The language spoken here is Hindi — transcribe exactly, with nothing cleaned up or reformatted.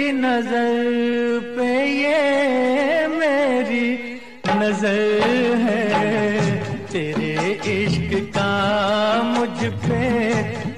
नजर पे ये मेरी नजर है, तेरे इश्क का मुझ पे